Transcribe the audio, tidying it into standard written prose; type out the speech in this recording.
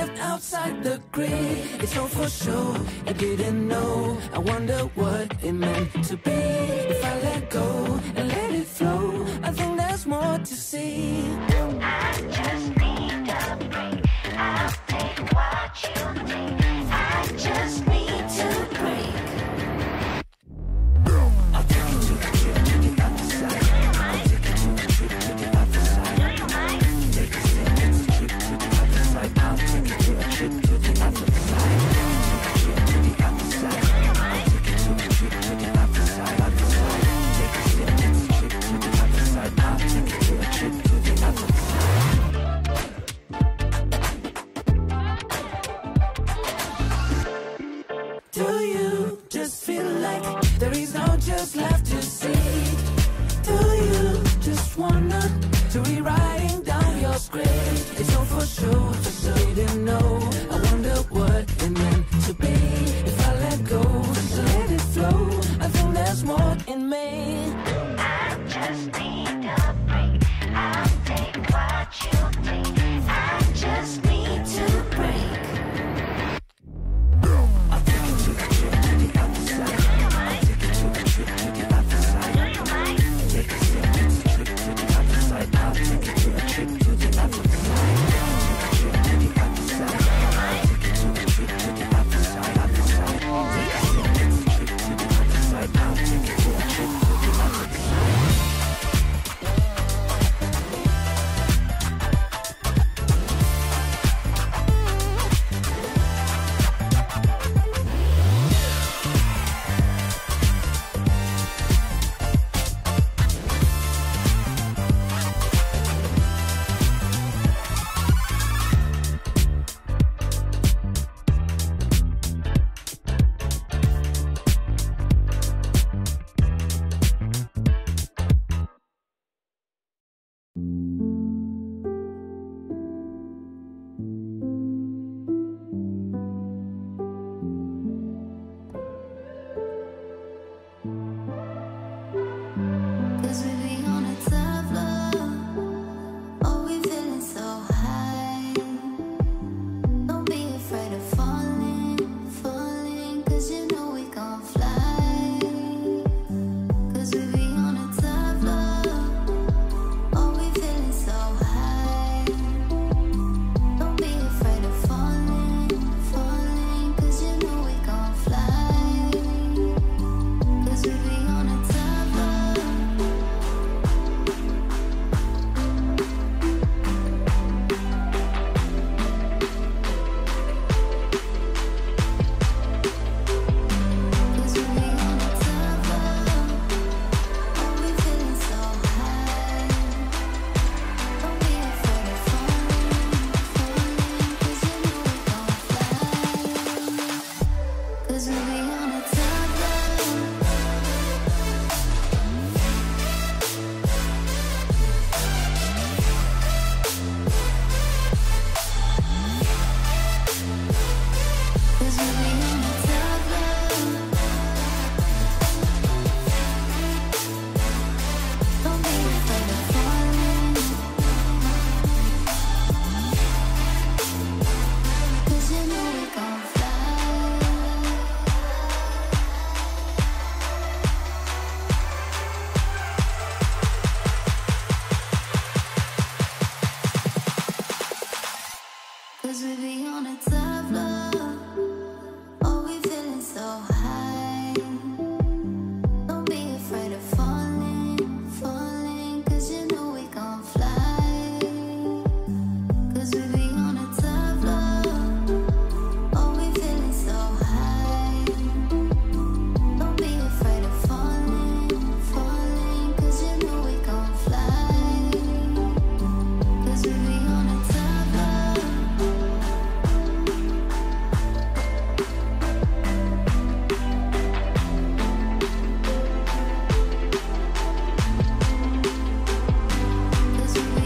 lived outside the grid. It's all for sure, I didn't know. I wonder what it meant to be. If I let go and let it flow, I think there's more to see. I just need a break. I'll take what you need. I just need to break. I'll take you to a trip to the other side. I'll take you to a trip to the other side. Take a trip to the other side. I'll take you to a trip to the other side. Take a trip to the other side. I'll take you to a trip to the other side. Take a trip to the other side. I'll take you to a trip to the other side. Do you just feel like there is no just left to see? Do you just wanna to rewriting down your script? It's all for sure, just so you didn't know. I wonder what it meant to be. If I let go, so let it flow. I think there's more in me. I just need a break. I'll take what you need. I just need to break. I'll take you to a trip to the other side. I'll take you to a trip to the other side. Take a trip to the other side. I'll take you to a trip to the other side. Take a trip to the other side. I'll take you to a trip to the other side. Take a trip to the other side. I'll take you to a trip to the other side. Cause we be on a tough love. Oh, we feeling so high. Don't be afraid of falling, falling. Cause you know we gon' fly. Cause we be on a tough love. Oh, we feeling so high. Don't be afraid of falling, falling. Cause you know we gon' fly. Cause we be on a tough love. Cause we be on a tough love. Oh, we feeling so high. Don't be afraid of falling, falling. Cause you know we gon' fly. Cause we be on a tough love. Cause we be on a tough love. Don't be afraid of falling. Cause you know we gon' fly. Cause we be on a tough love. Oh, we feeling so high. Don't be afraid of falling, falling. Cause you know we gon' fly. Cause we be on a tough love. Oh, we feeling so high. Don't be afraid of falling, falling. Cause you know we gon' fly. Cause we be on a tough love. Cause we be